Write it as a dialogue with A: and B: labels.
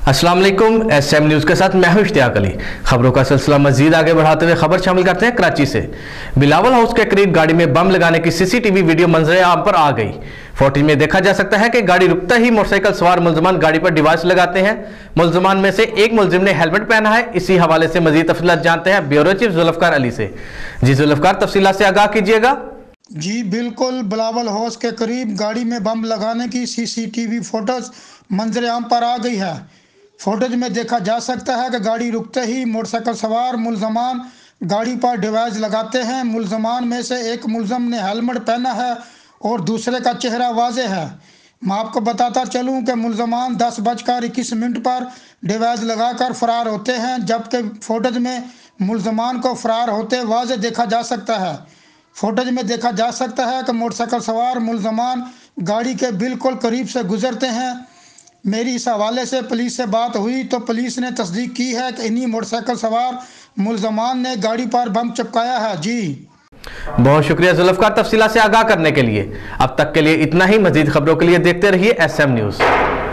A: अस्सलाम वालेकुम। SM news के साथ मैं हूं इश्तियाक अली। खबरों का सिलसिला मजीद आगे बढ़ाते हुए खबर शामिल करते हैं कराची से। बिलावल हाउस के करीब गाड़ी में बम लगाने की सीसीटीवी वीडियो मंजर आम पर आ गई। फुटेज में देखा जा सकता है कि गाड़ी रुकता ही मोटरसाइकिल सवार मुलजमान गाड़ी पर डिवाइस लगाते हैं। मुलजमान में से एक मुलजिम ने हेलमेट पहना है। इसी हवाले से मजीद तफसीलात जानते हैं ब्यूरो चीफ जुल्फकार अली से। जी जुल्फकार, तफसीलात से आगाह कीजिएगा।
B: जी बिल्कुल, बिलावल हाउस के करीब गाड़ी में बम लगाने की सीसीटीवी फुटेज मंजर आम पर आ गई है। फुटेज में देखा जा सकता है कि गाड़ी रुकते ही मोटरसाइकिल सवार मुलजमान गाड़ी पर डिवाइस लगाते हैं। मुलजमान में से एक मुलजम ने हेलमेट पहना है और दूसरे का चेहरा वाज़ेह है। मैं आपको बताता चलूं कि मुलजमान 10:21 पर डिवाइस लगाकर फरार होते हैं, जबकि फुटेज में मुलजमान को फरार होते वाज़ेह देखा जा सकता है। फुटेज में देखा जा सकता है कि मोटरसाइकिल सवार मुलजमान गाड़ी के बिल्कुल करीब से गुजरते हैं। मेरी इस हवाले से पुलिस से बात हुई तो पुलिस ने तस्दीक की है कि इन्हीं मोटरसाइकिल सवार मुलजमान ने गाड़ी पर बम चिपकाया है। जी
A: बहुत शुक्रिया जुल्फकार, तफसीलात से आगाह करने के लिए। अब तक के लिए इतना ही। मजीद खबरों के लिए देखते रहिए एसएम न्यूज़।